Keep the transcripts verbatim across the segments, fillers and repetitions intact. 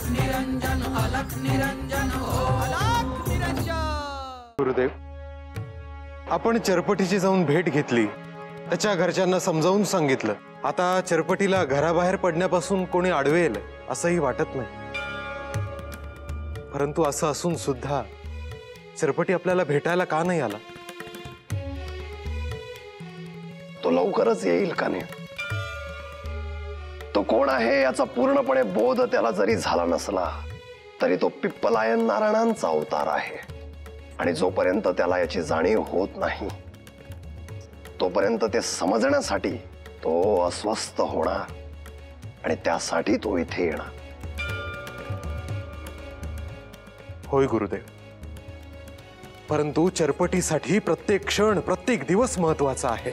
निरंजन अलख निरंजन हो अलख निरंजन। गुरुदेव, आपण चरपटीची जाऊन भेट घेतली, त्याच्या घरच्यांना समजावून सांगितलं। आता चरपटीला घराबाहेर पडण्यापासून कोणी अडवेल असंही वाटत नाही। परंतु असं असून सुद्धा चरपटी आपल्याला भेटायला का नाही आला? तो लवकरच येईल का नाही? तो कोण आहे याचा पूर्णपणे बोध त्याला जरी झाला नसला तरी तो पिप्पलायन नारायणांचा अवतार आहे, आणि जोपर्यंत त्याला याची जाणीव होत नाही तोपर्यंत ते समजण्यासाठी तो अस्वस्थ होणार, आणि त्यासाठी तो इथे येणार। होय गुरुदेव, परंतु चरपटीसाठी प्रत्येक क्षण प्रत्येक दिवस महत्वाचा आहे।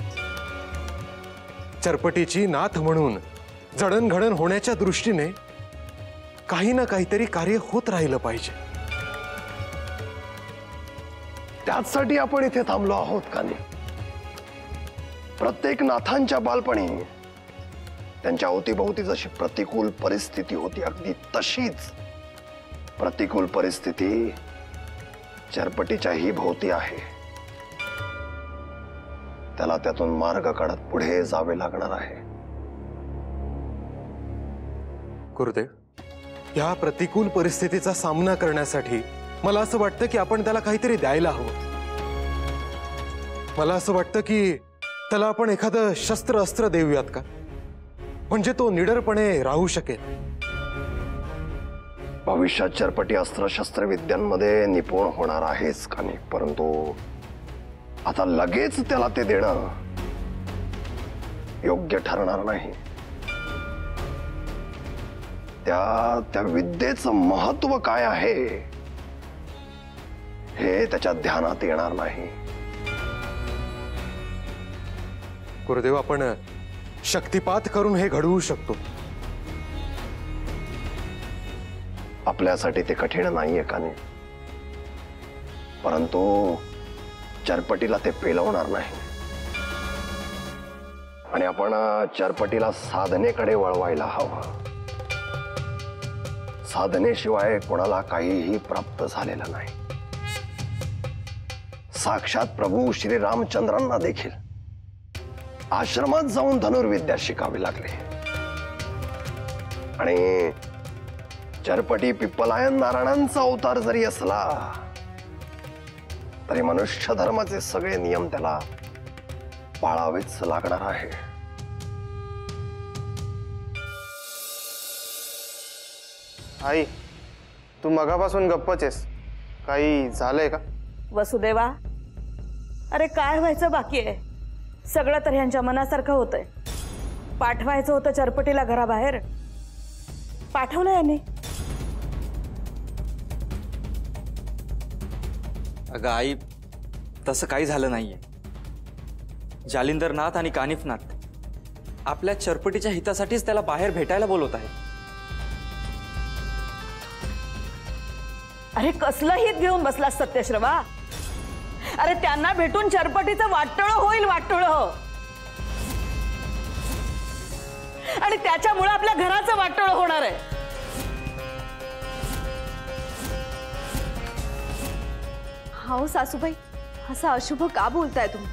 चरपटीची नाथ म्हणून जडणघडण होण्याच्या दृष्टीने काही ना काहीतरी कार्य होत राहिलं पाहिजे। त्यासाठी आपण इथे थांबलो आहोत का नाही? प्रत्येक नाथांच्या बालपणी त्यांच्या अवतीभोवती जशी प्रतिकूल परिस्थिती होती, अगदी तशीच प्रतिकूल परिस्थिती चरपटीच्याही भोवती आहे। त्याला त्यातून मार्ग काढत पुढे जावे लागणार आहे। गुरुदेव, या प्रतिकूल परिस्थितीचा सामना करण्यासाठी मला असं वाटतं की आपण त्याला काहीतरी द्यायला हवं। मला असं वाटतं की त्याला आपण एखादं शस्त्र अस्त्र देऊयात का, म्हणजे तो निडरपणे राहू शकेल। भविष्यात चरपटी अस्त्र शस्त्र विद्यांमध्ये निपुण होणार आहेच का नाही, परंतु आता लगेच त्याला ते देणं योग्य ठरणार नाही। त्या त्या विद्येचं महत्व काय आहे हे त्याच्या ध्यानात येणार नाही। गुरुदेव, आपण शक्तिपात करून हे घडवू शकतो। आपल्यासाठी ते कठीण नाहीये का नाही, परंतु चरपटीला ते पेलवणार नाही, आणि आपण चरपटीला साधनेकडे वळवायला हवं। साधनेशिवाय कोणाला काहीही प्राप्त झालेलं नाही। साक्षात प्रभू श्री रामचंद्रांना देखील आश्रमात जाऊन धनुर्विद्या शिकावी लागली, आणि चरपटी पिप्पलायन नारायणांचा अवतार जरी असला तरी मनुष्य धर्माचे सगळे नियम त्याला पाळावेच लागणार आहे। आई, तू मगापासून गप्पच आहेस, काही झालंय का? वसुदेवा, अरे काय व्हायचं बाकी आहे? सगळं तर ह्यांच्या मनासारखं होतंय। पाठवायचं होतं चरपटीला घराबाहेर, पाठवलं यांनी। अगं आई, तसं काही झालं नाहीये। जालिंदरनाथ आणि कानिफनाथ आपल्या चरपटीच्या हितासाठीच त्याला बाहेर भेटायला बोलवत आहे। अरे कसलं हित घेऊन बसला सत्यश्रवा? अरे त्यांना भेटून चरपटीचं वाटोळं होईल, वाटोळं, आणि त्याच्यामुळे आपल्या घराचं वाटोळं होणार आहे। हाओ सासूबाई, असं अशुभ का बोलताय तुम्ही?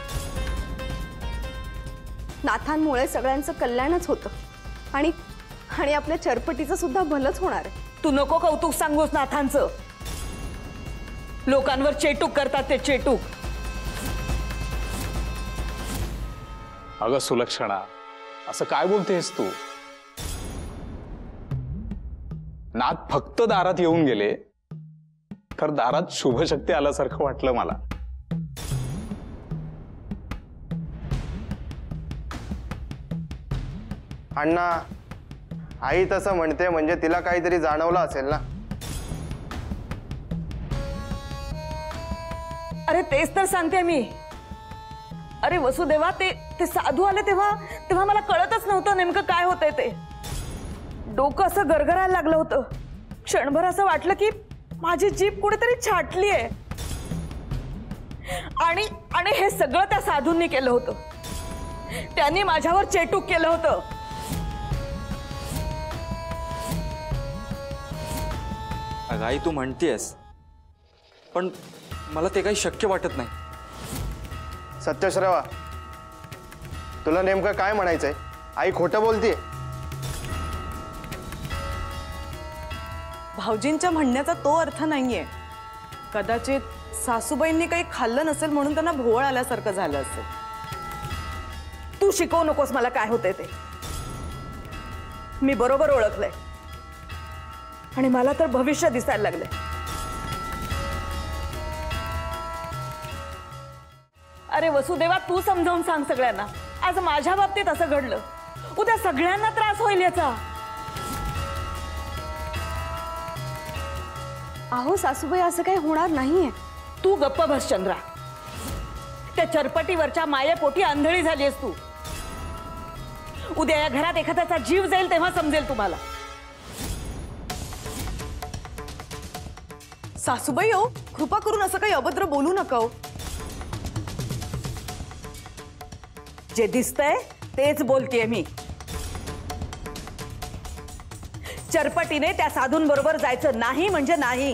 नाथांमुळे सगळ्यांचं कल्याणच होतं, आणि आणि आपल्या चरपटीचं सुद्धा भलंच होणार आहे। तू नको कौतुक सांगूस नाथांचं। लोकांवर चेटूक करतात ते, चेटूक। अगं सुलक्षणा, असं काय बोलतेस तू? नाथ फक्त दारात येऊन गेले तर दारात शुभशक्ती आल्यासारखं वाटलं मला। अण्णा, आई तसं म्हणते म्हणजे तिला काहीतरी जाणवलं असेल ना? अरे तेच तर सांगते मी। अरे वसुदेवा, ते ते साधू आले तेव्हा तेव्हा मला कळतच नव्हतं नेमकं काय होतंय ते। डोकं असं गरगरायला लागलं होतं। क्षणभर असं वाटलं की माझी जीभ कुठेतरी छाटली आहे, आणि आणि हे सगळं त्या साधूंनी केलं होतं। त्यांनी माझ्यावर चेटूक केलं होतं। अगं आई तू म्हणतेस, पण मला ते काही शक्य वाटत नाही. सत्यश्रवा, तुला नेमकं काय म्हणायचंय? आई खोटं बोलतीये. भाऊजींच्या म्हणण्याचा तो अर्थ नाहीये. कदाचित सासूबाईंनी काही खाल्लं नसेल म्हणून त्यांना भोवळ आल्यासारखं झालं असेल. तू शिकवू नकोस मला काय होते ते. मी बरोबर ओळखलंय आणि मला तर भविष्य दिसायला लागलंय. अरे वसुदेवा, तू समजावून सांग सगळ्यांना. आज माझ्या बाबतीत असं घडलं, उद्या सगळ्यांना त्रास होईल याचा. अहो सासूबाई, असं काही होणार नाहीये. तू गप्प बस चंद्रा. त्या चरपटीवरच्या मायेपोटी आंधळी झालीस तू. उद्या या घरात एखाद्याचा जीव जाईल तेव्हा समजेल तुम्हाला. सासूबाई हो, कृपा करून असं काही अभद्र बोलू नका हो. जे दिसतंय तेच बोलतेय मी. चरपटीने त्या साधूंबरोबर जायचं नाही म्हणजे नाही.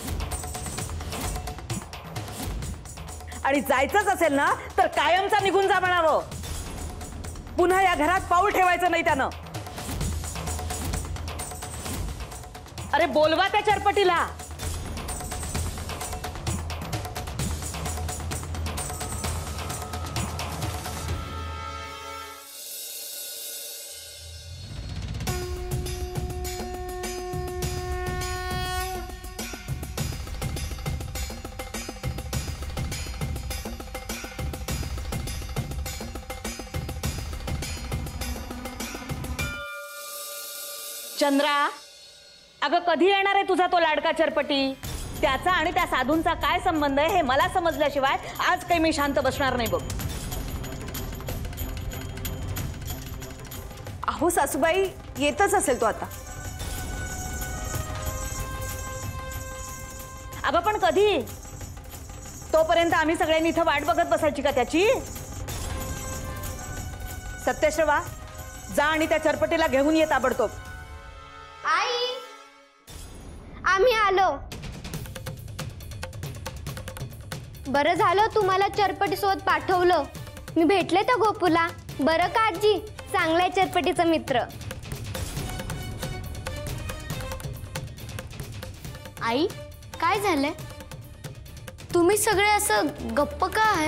आणि जायचंच असेल ना तर कायमचा निघून जा म्हणावं. पुन्हा या घरात पाऊल ठेवायचं नाही त्यानं. अरे बोलवा त्या चरपटीला. चंद्रा, अगं कधी येणार आहे तुझा तो लाडका चरपटी? त्याचा आणि त्या साधूंचा काय संबंध आहे हे मला समजल्याशिवाय आज काही मी शांत बसणार नाही बघ. अहो सासूबाई, येतच असेल तो आता. अगं पण कधी? तोपर्यंत आम्ही सगळ्यांनी इथं वाट बघत बसायची का त्याची? सत्यश्रवा, जा आणि त्या चरपटीला घेऊन ये ताबडतोब. आई, आम्ही आलो. बरं झालं तुम्हाला चरपटी सोबत पाठवलं. मी भेटले त्या गोपूला. बरं का आजी, चांगलाय चरपटीचा मित्र. आई, काय झालंय? तुम्ही सगळे असं गप्प का आहे?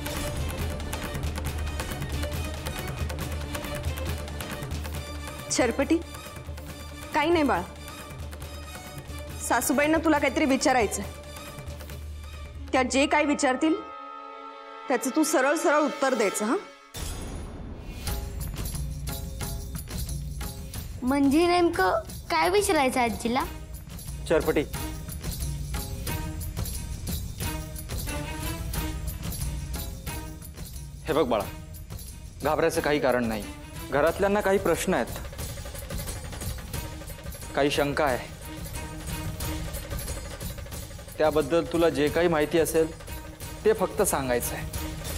चरपटी, काही नाही बाळा. सासूबाईंना तुला काहीतरी विचारायचं. त्या जे काही विचारतील त्याचं तू सरळ सरळ उत्तर द्यायचं. हा, म्हणजे नेमकं काय विचारायचं आजीला? चरपटी, हे बघ बाळा, घाबरायचं काही कारण नाही. घरातल्यांना काही प्रश्न आहेत, काही शंका आहे. त्याबद्दल तुला जे काही माहिती असेल ते फक्त सांगायचं आहे.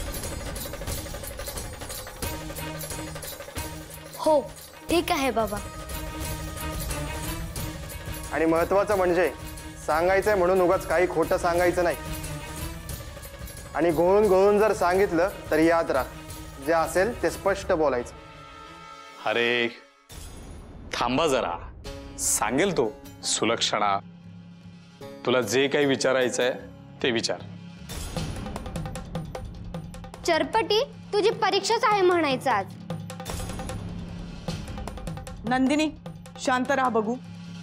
हो, ठीक आहे बाबा. आणि महत्वाचं म्हणजे सांगायचंय म्हणून उगाच काही खोटं सांगायचं नाही. आणि घोळून घोळून जर सांगितलं तर याद राख, जे असेल ते स्पष्ट बोलायचं. अरे थांबा जरा, सांगेल तो. सुलक्षणा, तुला जे काही विचारायचंय ते विचार. चरपटी, तुझी परीक्षाच आहे म्हणायचं आज. नंदिनी, शांत राहा बघू.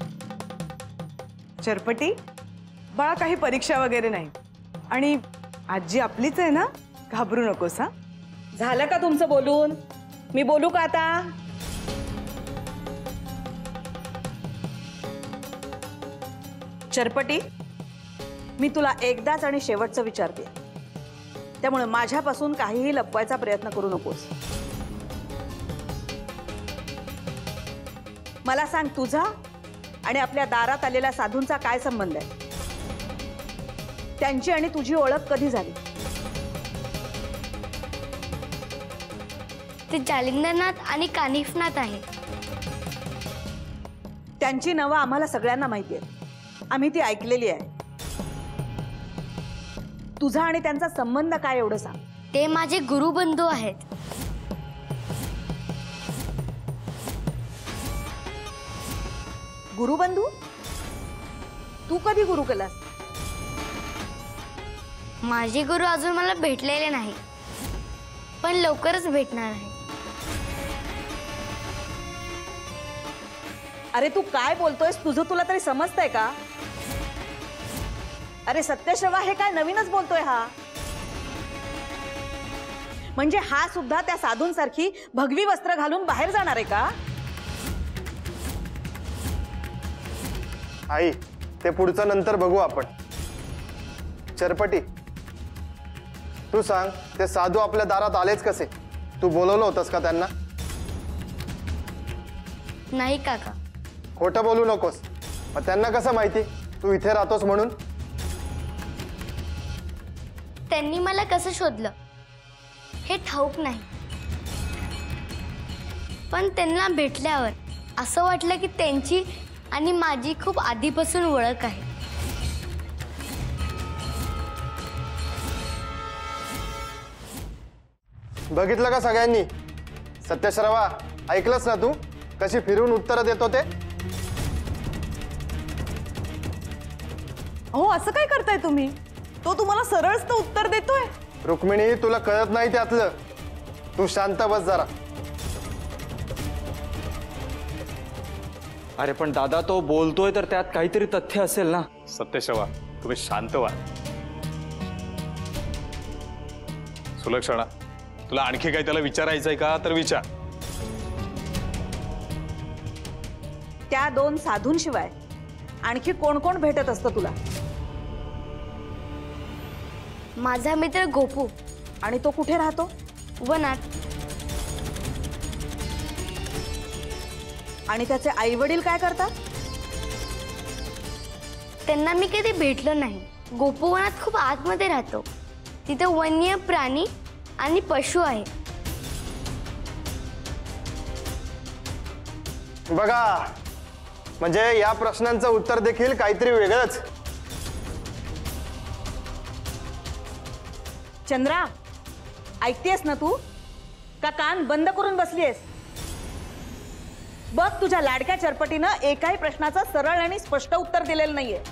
चरपटी बाळा, काही परीक्षा वगैरे नाही. आणि आजी आपलीच आहे ना, घाबरू नकोस. हा, झालं का तुमचं बोलून? मी बोलू का आता? चरपटी, मी तुला एकदाच आणि शेवटचं विचारते, त्यामुळे माझ्यापासून काहीही लपवायचा प्रयत्न करू नकोस. मला सांग, तुझा आणि आपल्या दारात आलेल्या साधूंचा काय संबंध आहे? त्यांची आणि तुझी ओळख कधी झाली? ते जालिंदरनाथ आणि कानिफनाथ आहे. त्यांची नावं आम्हाला सगळ्यांना माहिती आहेत. आम्ही ती ऐकलेली आहे. तुझा आणि त्यांचा संबंध काय एवढं सांग. ते माझे गुरुबंधू आहेत. गुरुबंधू? तू कधी गुरु केलास? माझे गुरु अजून मला भेटलेले नाही, पण लवकरच भेटणार आहे. अरे तू काय बोलतोयस? तुझं तुला तरी समजतंय का? अरे सत्यश्रवा, हे काय नवीनच बोलतोय हा? म्हणजे हा सुद्धा त्या साधूंसारखी भगवी वस्त्र घालून बाहेर जाणार आहे का? आई, ते पुढचं नंतर बघू आपण. चरपटी, तू सांग, ते साधू आपल्या दारात आलेच कसे? तू बोलवलं होतंस का त्यांना? नाही काका. खोटं बोलू नकोस. मग त्यांना कसं माहिती तू इथे राहतोस म्हणून? त्यांनी मला कसं शोधलं हे ठाऊक नाही, पण त्यांना भेटल्यावर असं वाटलं की त्यांची आणि माझी खूप आधीपासून ओळख आहे. बघितलं का सगळ्यांनी? सत्यश्रवा, ऐकलंस ना तू कशी फिरून उत्तर देतो ते? हो, असं काय करताय तुम्ही? तो तुम्हाला सरळच तर उत्तर देतोय. रुक्मिणी, तुला कळत नाही त्यातलं. तू शांत बस जरा. अरे पण दादा, तो बोलतोय तर त्यात काहीतरी तथ्य असेल ना. सत्यशवा, तुम्ही शांत व्हा. सुलक्षणा, तुला आणखी काही त्याला विचारायचंय का तर विचार. त्या दोन साधूंशिवाय आणखी कोण कोण भेटत असतं तुला? माझा मित्र गोपू. आणि तो कुठे राहतो? वनात. आणि त्याचे आई वडील काय करतात? त्यांना मी कधी भेटलो नाही. गोपू वनात खूप आतमध्ये राहतो. तिथे वन्य प्राणी आणि पशु आहे. बघा, म्हणजे या प्रश्नांचं उत्तर देखील काहीतरी वेगळंच. चंद्रा, ऐकतेस ना तू? का कान बंद करून बसलीयस? बघ, तुझ्या लाडक्या चरपटीनं एकाही प्रश्नाचं सरळ आणि स्पष्ट उत्तर दिलेलं नाहीये.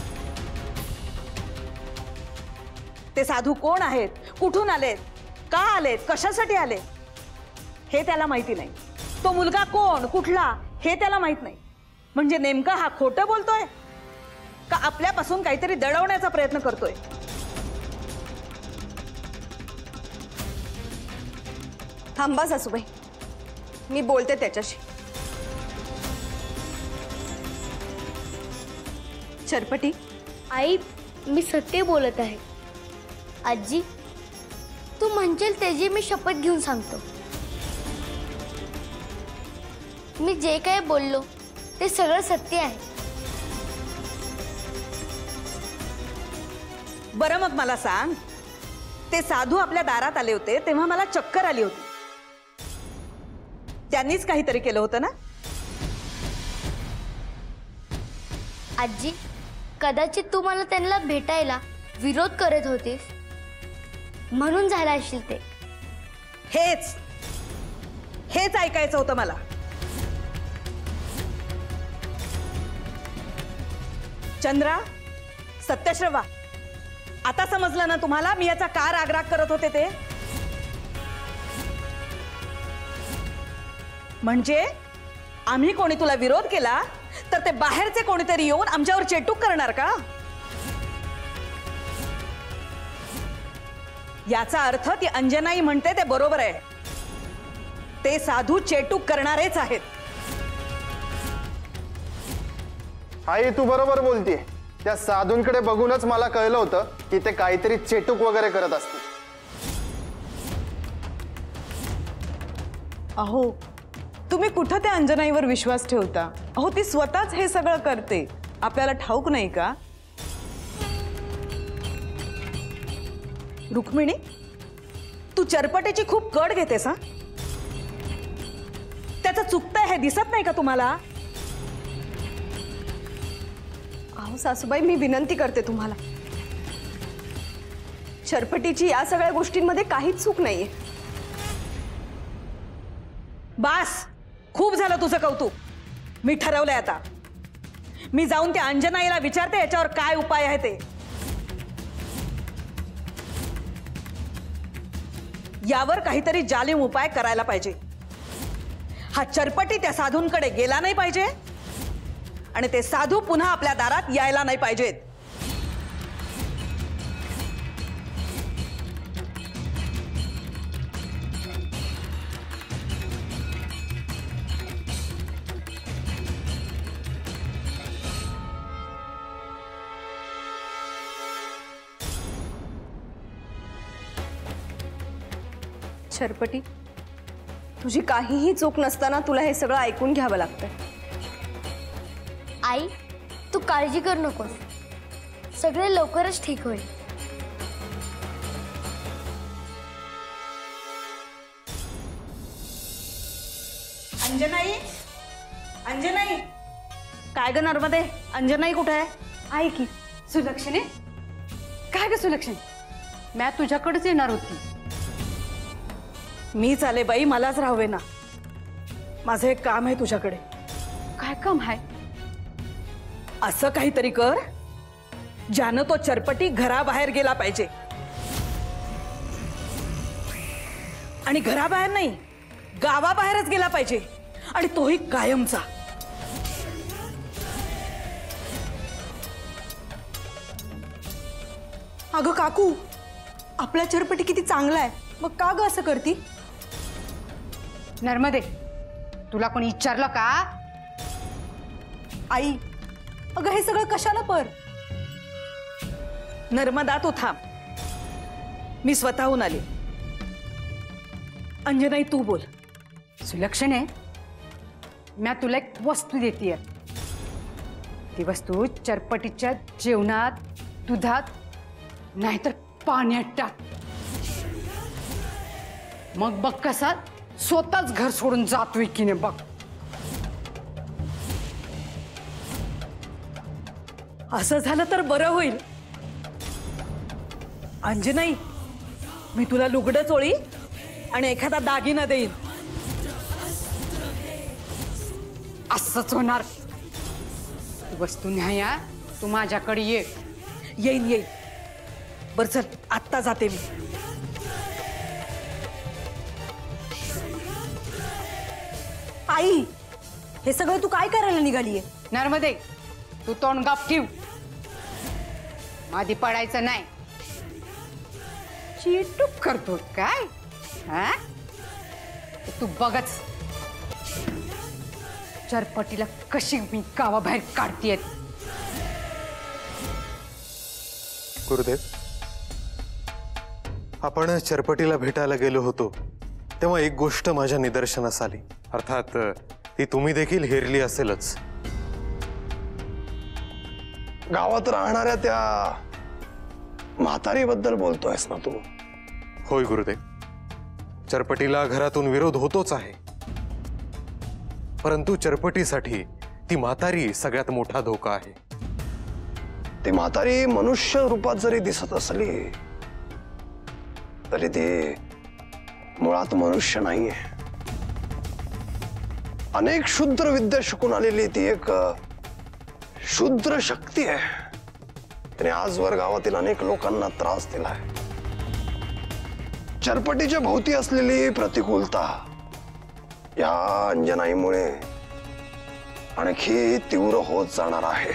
ते साधू कोण आहेत, कुठून आलेत, का आलेत, कशासाठी आले हे त्याला माहिती नाही. तो मुलगा कोण, कुठला हे त्याला माहित नाही. म्हणजे नेमका हा खोटं बोलतोय का आपल्यापासून काहीतरी दडवण्याचा प्रयत्न करतोय? थांबा सासूबाई, मी बोलते त्याच्याशी. चरपटी, आई, मी सत्य बोलत आहे. आजी, तू म्हणशील त्याची मी शपथ घेऊन सांगतो. मी जे काय बोललो ते सगळं सत्य आहे. बरं, मग मला सांग, ते साधू आपल्या दारात आले होते तेव्हा मला चक्कर आली होती. त्यांनीच काहीतरी केलं होतं ना? आजी, कदाचित तू मला त्यांना भेटायला विरोध करत होतीस म्हणून झाला असेल ते. हेच हेच ऐकायचं होतं मला. चंद्रा, सत्यश्रवा, आता समजलं ना तुम्हाला मी याचा का रागराग करत होते ते? म्हणजे आम्ही कोणी तुला विरोध केला तर ते बाहेरचे कोणीतरी येऊन आमच्यावर चेटूक करणार का? याचा अर्थ ती अंजनाई म्हणते ते बरोबर आहे. ते साधू चेटूक करणारेच आहेत. आई, तू बरोबर बोलतीये. त्या साधूंकडे बघूनच मला कळलं होतं की ते काहीतरी चेटूक वगैरे करत असतील. अहो, तुम्ही कुठं त्या अंजनाईवर विश्वास ठेवता? अहो, ती स्वतःच हे सगळं करते. आपल्याला ठाऊक नाही का? रुक्मिणी, तू चरपटेची खूप कड घेतेस हा? त्याचं चुकतंय हे दिसत नाही का तुम्हाला? अहो सासूबाई, मी विनंती करते तुम्हाला, चरपटीची या सगळ्या गोष्टींमध्ये काहीच चूक नाहीये. बास, खूप झालं तुझं कौतुक. मी ठरवलंय आता, मी जाऊन त्या अंजनाईला विचारते याच्यावर काय उपाय आहे ते. यावर काहीतरी जालिम उपाय करायला पाहिजे. हा चरपटी त्या साधूंकडे गेला नाही पाहिजे आणि ते साधू पुन्हा आपल्या दारात यायला नाही पाहिजेत. चरपटी, तुझी काहीही चूक नसताना तुला हे सगळं ऐकून घ्यावं लागतंय. आई, तू काळजी करू नकोस, सगळे लवकरच ठीक होईल. अंजनाई, अंजनाई, काय ग नर्मदे, अंजनाई कुठे आहे? आहे की सुलक्षणे. काय ग सुलक्षणे, मी तुझ्याकडेच येणार होती. मी चाले बाई, मलाच राहावे ना. माझं एक काम आहे तुझ्याकडे. काय काम आहे? असं काहीतरी कर ज्यानं तो चरपटी घराबाहेर गेला पाहिजे. आणि घराबाहेर नाही, गावाबाहेरच गेला पाहिजे, आणि तोही कायमचा. अगं काकू, आपला चरपटी किती चांगला आहे, मग का ग असं करती? नर्मदे, तुला कोणी विचारलं का? आई, अगं हे सगळं कशाला पर? नर्मदा, तू थांब, मी स्वतःहून आले. अंजनाई, तू बोल. सुलक्षणे, मी तुला एक वस्तू देतीये. ती वस्तू चरपटीच्या जेवणात, दुधात, नाहीतर पाण्यात टाक. मग बघ कसा स्वतःच घर सोडून जातोय की नाही बघ. असं झालं तर बरं होईल. अंजनाई, मी तुला लुगडं चोळी आणि एखादा दागिना देईन. असंच होणार. वस्तू न्याय, तू माझ्याकडे ये. येईन येईन. बरं चल, आत्ता जाते मी. आई, हे सगळं तू काय करायला निघालीये? नर्मदे, तू तोंड गप ठेव. मादी पडायचं नाही. चिटूक करतो काय? हा, तू बघच चरपटीला कशी मी गावाबाहेर काढतीये. गुरुदेव, आपण चरपटीला भेटायला गेलो होतो तेव्हा एक गोष्ट माझ्या निदर्शनास आली. अर्थात ती तुम्ही देखील हेरली असेलच. गावात राहणाऱ्या त्या म्हातारीबद्दल बोलतोयस ना तू? होय गुरुदेव, चरपटीला घरातून विरोध होतोच आहे, परंतु चरपटीसाठी ती म्हातारी सगळ्यात मोठा धोका आहे. ती म्हातारी मनुष्य रूपात जरी दिसत असली तरी ती मुळात मनुष्य नाहीये. अनेक शूद्र विद्या शिकून आलेली ती एक शूद्र शक्ती आहे. तिने आजवर गावातील अनेक लोकांना त्रास दिलाय. चरपटीच्या भोवती असलेली प्रतिकूलता या अंजनाईमुळे आणखी तीव्र होत जाणार आहे.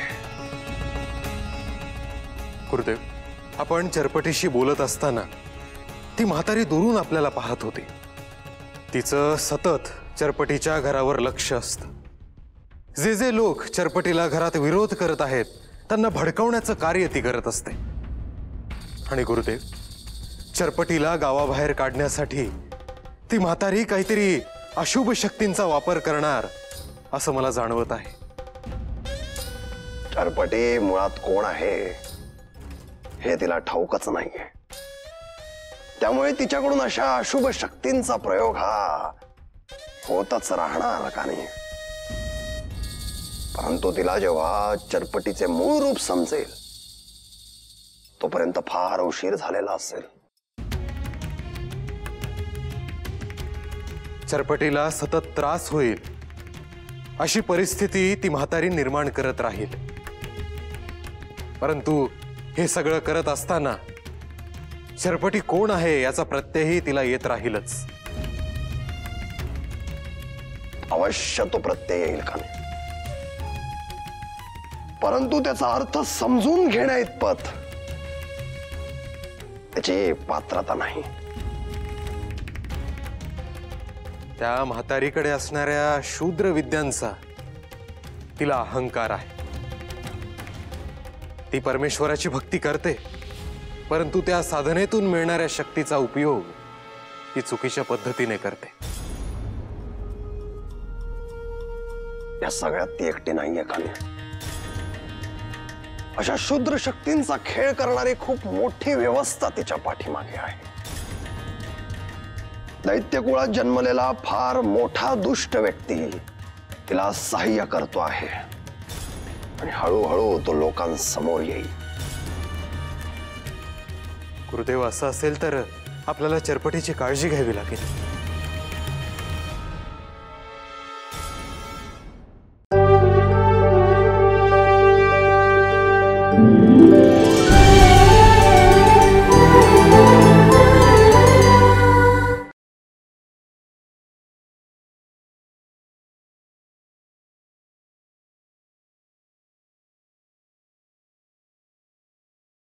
गुरुदेव, आपण चरपटीशी बोलत असताना ती म्हातारी दुरून आपल्याला पाहत होती. तिचं सतत चरपटीच्या घरावर लक्ष असतं. जे जे लोक चरपटीला घरात विरोध करत आहेत त्यांना भडकवण्याचं कार्य ती करत असते. आणि गुरुदेव, चरपटीला गावाबाहेर काढण्यासाठी ती म्हातारी काहीतरी अशुभ शक्तींचा वापर करणार असं मला जाणवत आहे. चरपटी मुळात कोण आहे हे तिला ठाऊकच नाहीये. त्यामुळे तिच्याकडून अशा अशुभ शक्तींचा प्रयोग हा होतच राहणार का नाही? परंतु तिला जेव्हा चरपटीचे मूळ रूप समजेल तोपर्यंत फार उशीर झालेला असेल. चरपटीला सतत त्रास होईल अशी परिस्थिती ती म्हातारी निर्माण करत राहील. परंतु हे सगळं करत असताना चरपटी कोण आहे याचा प्रत्ययही तिला येत राहीलच. अवश्य तो प्रत्यय येईल का नाही, परंतु त्याचा अर्थ समजून घेण्या इतपत त्याची पात्रता नाही. त्या म्हातारीकडे असणाऱ्या शूद्र विद्यांचा तिला अहंकार आहे. ती परमेश्वराची भक्ती करते, परंतु त्या साधनेतून मिळणाऱ्या शक्तीचा उपयोग ती चुकीच्या पद्धतीने करते. या सगळ्यात ती एकटी नाहीये का नाही. अशा शूद्र शक्तींचा खेळ करणारी खूप मोठी व्यवस्था तिच्या पाठीमागे आहे. दैत्यकुळात जन्मलेला फार मोठा दुष्ट व्यक्ती तिला सहाय्य करतो आहे आणि हळूहळू तो लोकांसमोर येईल. गुरुदेव, असं असेल तर आपल्याला चरपटीची काळजी घ्यावी लागेल.